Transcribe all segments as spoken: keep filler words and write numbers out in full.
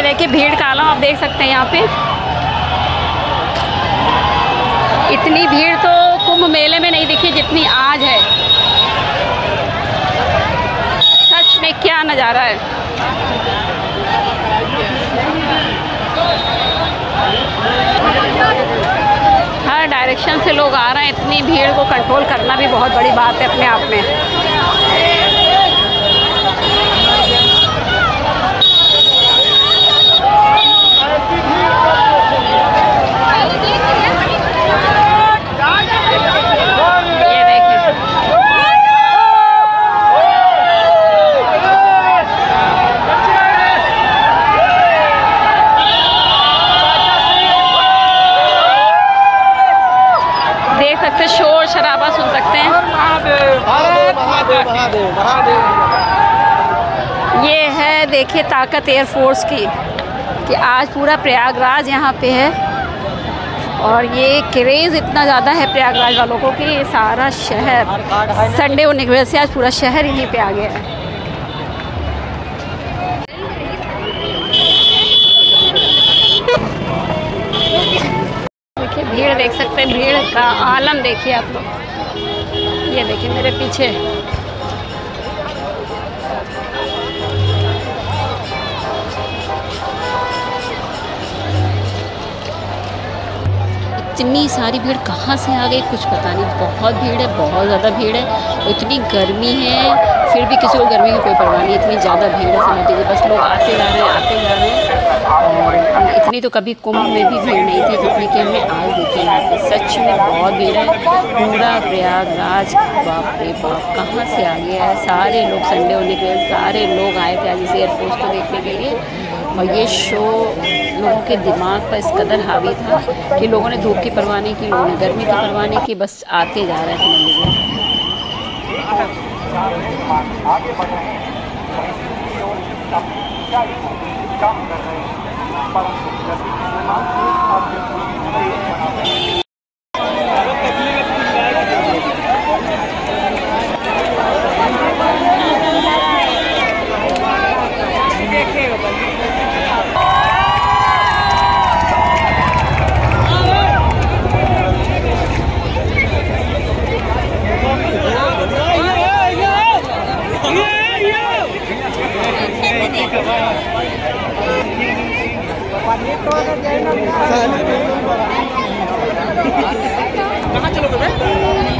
देखिए भीड़ का आलम आप देख सकते हैं। यहाँ पे इतनी भीड़ तो कुंभ मेले में नहीं दिखी जितनी आज है। सच में क्या नज़ारा है। हर डायरेक्शन से लोग आ रहे हैं। इतनी भीड़ को कंट्रोल करना भी बहुत बड़ी बात है अपने आप में। देख सकते शोर शराबा सुन सकते हैं। ये है देखिए ताकत एयरफोर्स की कि आज पूरा प्रयागराज यहाँ पे है। और ये क्रेज़ इतना ज़्यादा है प्रयागराज वालों को कि सारा शहर संडे होने की वजह से आज पूरा शहर यहीं पे आ गया है। देखिए भीड़ देख सकते हैं। भीड़ का आलम देखिए आप लोग। ये देखिए मेरे पीछे इतनी सारी भीड़ कहाँ से आ गई कुछ पता नहीं। बहुत भीड़ है, बहुत ज़्यादा भीड़ है। इतनी गर्मी है फिर भी किसी को गर्मी की कोई परवाह नहीं। इतनी ज़्यादा भीड़ है समझ लीजिए। बस लोग आते जा रहे हैं आते जा रहे हैं। और इतनी तो कभी कुंभ में भी भीड़ नहीं थी जितनी कि हमने आज देखी यहाँ पे। सच में बहुत भीड़ है। पूरा प्रयागराज बाप रे बाप कहाँ से आ गया है। सारे लोग संडे होने के वजह सारे लोग आए थे आज इस एयरफोर्स को देखने के लिए। और ये शो लोगों के दिमाग पर इस कदर हावी था कि लोगों ने धूप की परवाह नहीं की, लोगों ने गर्मी की परवाह नहीं की, बस आते जा रहे थे मंदिर। कहाँ चलोगे बे?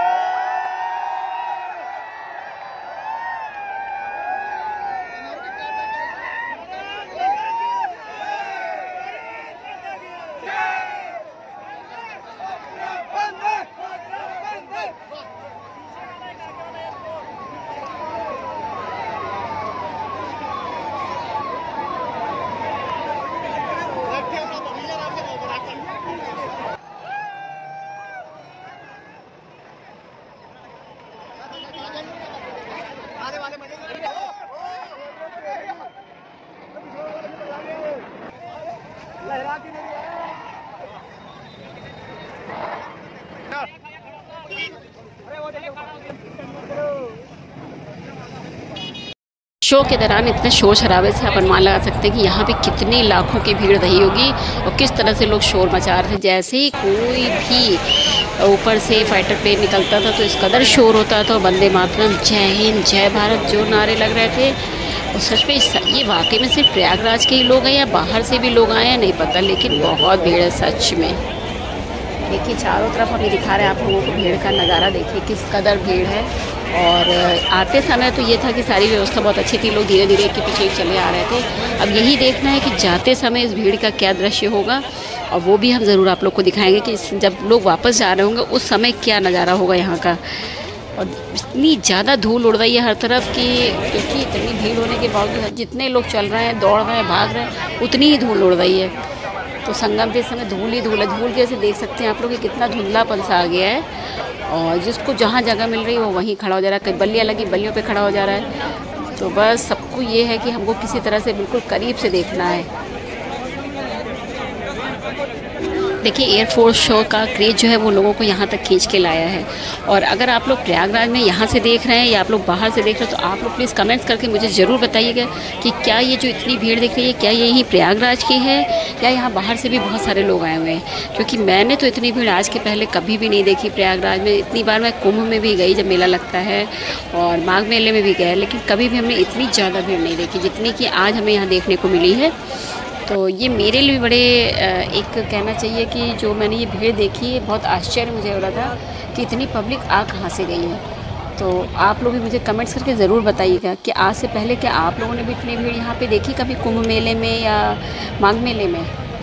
शो के दौरान इतने शोर शराबे से आप अनुमान लगा सकते हैं कि यहाँ पे कितनी लाखों की भीड़ रही होगी और किस तरह से लोग शोर मचा रहे थे। जैसे ही कोई भी ऊपर से फाइटर प्लेन निकलता था तो इस कदर शोर होता था। वंदे मातरम, जय हिंद, जय भारत जो नारे लग रहे थे। और सच में ये वाकई में सिर्फ प्रयागराज के ही लोग हैं या बाहर से भी लोग आए हैं नहीं पता, लेकिन बहुत भीड़ है सच में। देखिए चारों तरफ हम ये दिखा रहे हैं आप लोगों को भीड़ का नज़ारा। देखिए किस कदर भीड़ है। और आते समय तो ये था कि सारी व्यवस्था बहुत अच्छी थी, लोग धीरे धीरे एक के पीछे एक चले आ रहे थे। अब यही देखना है कि जाते समय इस भीड़ का क्या दृश्य होगा और वो भी हम ज़रूर आप लोग को दिखाएंगे कि जब लोग वापस जा रहे होंगे उस समय क्या नज़ारा होगा यहाँ का। और इतनी ज़्यादा धूल उड़ रही है हर तरफ की, क्योंकि इतनी भीड़ होने के बावजूद जितने लोग चल रहे हैं, दौड़ रहे हैं, भाग रहे हैं, उतनी ही धूल उड़ रही है। तो संगम के समय धूल ही धूल है। धूल के ऐसे देख सकते हैं आप लोग कि कितना धुंधलापन सा आ गया है। और जिसको जहाँ जगह मिल रही है वो वहीं खड़ा हो जा रहा है। कई बल्लियाँ लगी बल्लियों पे खड़ा हो जा रहा है। तो बस सबको ये है कि हमको किसी तरह से बिल्कुल करीब से देखना है। देखिए एयरफोर्स शो का क्रेज़ जो है वो लोगों को यहाँ तक खींच के लाया है। और अगर आप लोग प्रयागराज में यहाँ से देख रहे हैं या आप लोग बाहर से देख रहे हैं तो आप लोग प्लीज़ कमेंट्स करके मुझे ज़रूर बताइएगा कि क्या ये जो इतनी भीड़ दिख रही है क्या ये यहीं प्रयागराज की है या यहाँ बाहर से भी बहुत सारे लोग आए हुए हैं। क्योंकि मैंने तो इतनी भीड़ आज के पहले कभी भी नहीं देखी प्रयागराज में। इतनी बार मैं कुंभ में भी गई जब मेला लगता है और माघ मेले में भी गए, लेकिन कभी भी हमने इतनी ज़्यादा भीड़ नहीं देखी जितनी कि आज हमें यहाँ देखने को मिली है। तो ये मेरे लिए बड़े एक कहना चाहिए कि जो मैंने ये भीड़ देखी है बहुत आश्चर्य मुझे हो रहा था कि इतनी पब्लिक आ कहाँ से गई है। तो आप लोग भी मुझे कमेंट्स करके ज़रूर बताइएगा कि आज से पहले क्या आप लोगों ने भी इतनी भीड़ यहाँ पे देखी कभी कुंभ मेले में या माघ मेले में।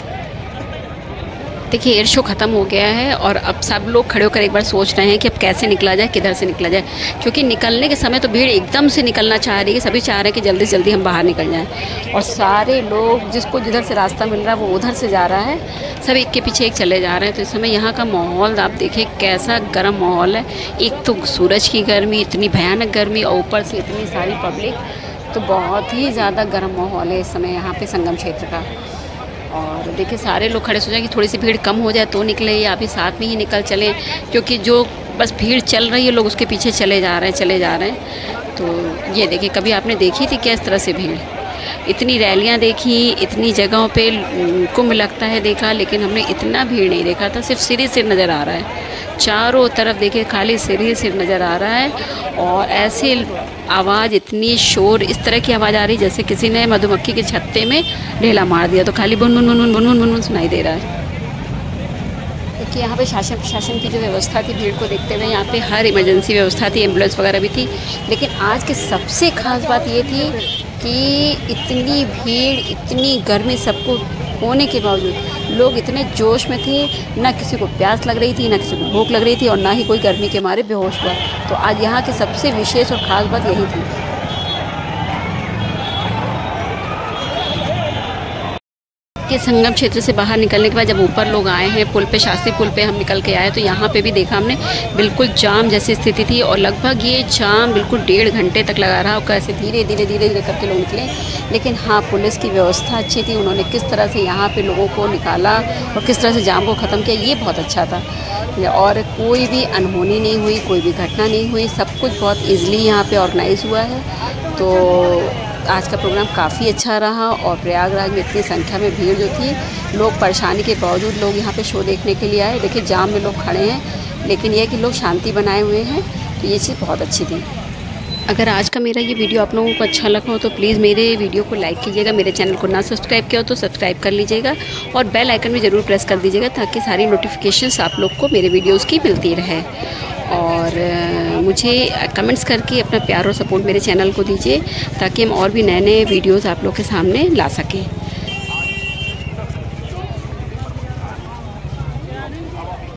देखिए एयर शो ख़त्म हो गया है और अब सब लोग खड़े होकर एक बार सोच रहे हैं कि अब कैसे निकला जाए, किधर से निकला जाए। क्योंकि निकलने के समय तो भीड़ एकदम से निकलना चाह रही है, सभी चाह रहे हैं कि जल्दी से जल्दी हम बाहर निकल जाएं। और सारे लोग जिसको जिधर से रास्ता मिल रहा है वो उधर से जा रहा है, सब एक के पीछे एक चले जा रहे हैं। तो इस समय यहाँ का माहौल आप देखिए कैसा गर्म माहौल है। एक तो सूरज की गर्मी, इतनी भयानक गर्मी और ऊपर से इतनी सारी पब्लिक, तो बहुत ही ज़्यादा गर्म माहौल है इस समय यहाँ पर संगम क्षेत्र का। और देखिए सारे लोग खड़े सोच रहे हैं कि थोड़ी सी भीड़ कम हो जाए तो निकले या अभी साथ में ही निकल चलें, क्योंकि जो बस भीड़ चल रही है लोग उसके पीछे चले जा रहे हैं चले जा रहे हैं। तो ये देखिए कभी आपने देखी थी क्या इस तरह से भीड़? इतनी रैलियां देखी, इतनी जगहों पे कुंभ लगता है देखा, लेकिन हमने इतना भीड़ नहीं देखा था। सिर्फ सिर ही सिर नज़र आ रहा है, चारों तरफ देखिए खाली सिर ही सिर नज़र आ रहा है। और ऐसे आवाज़, इतनी शोर, इस तरह की आवाज़ आ रही जैसे किसी ने मधुमक्खी के छत्ते में ढेला मार दिया, तो खाली बुन बुन बुन बुन बुन बुन बुन सुनाई दे रहा है। क्योंकि यहाँ पे शासन प्रशासन की जो व्यवस्था थी भीड़ को देखते हुए यहाँ पे हर इमरजेंसी व्यवस्था थी, एम्बुलेंस वगैरह भी थी। लेकिन आज की सबसे खास बात ये थी कि इतनी भीड़, इतनी गर्मी सबको होने के बावजूद लोग इतने जोश में थे, ना किसी को प्यास लग रही थी, ना किसी को भूख लग रही थी और ना ही कोई गर्मी के मारे बेहोश हुआ। तो आज यहाँ की सबसे विशेष और ख़ास बात यही थी। कि संगम क्षेत्र से बाहर निकलने के बाद जब ऊपर लोग आए हैं पुल पे, शास्त्री पुल पे हम निकल के आए तो यहाँ पे भी देखा हमने बिल्कुल जाम जैसी स्थिति थी। और लगभग ये जाम बिल्कुल डेढ़ घंटे तक लगा रहा और कैसे धीरे धीरे धीरे धीरे करके लोग निकले। लेकिन हाँ, पुलिस की व्यवस्था अच्छी थी, उन्होंने किस तरह से यहाँ पे लोगों को निकाला और किस तरह से जाम को ख़त्म किया, ये बहुत अच्छा था। और कोई भी अनहोनी नहीं हुई, कोई भी घटना नहीं हुई, सब कुछ बहुत ईज़िली यहाँ पर ऑर्गेनाइज़ हुआ है। तो आज का प्रोग्राम काफ़ी अच्छा रहा और प्रयागराज में इतनी संख्या में भीड़ जो थी, लोग परेशानी के बावजूद लोग यहाँ पे शो देखने के लिए आए। देखिए जाम में लोग खड़े हैं, लेकिन यह कि लोग शांति बनाए हुए हैं, तो ये चीज़ बहुत अच्छी थी। अगर आज का मेरा ये वीडियो आप लोगों को अच्छा लगा हो तो प्लीज़ मेरे वीडियो को लाइक कीजिएगा। मेरे चैनल को ना सब्सक्राइब किया हो तो सब्सक्राइब कर लीजिएगा और बेल आइकन भी ज़रूर प्रेस कर दीजिएगा ताकि सारी नोटिफिकेशंस आप लोग को मेरे वीडियोज़ की मिलती रहे। और मुझे कमेंट्स करके अपना प्यार और सपोर्ट मेरे चैनल को दीजिए ताकि हम और भी नए नए वीडियोज़ आप लोग के सामने ला सकें।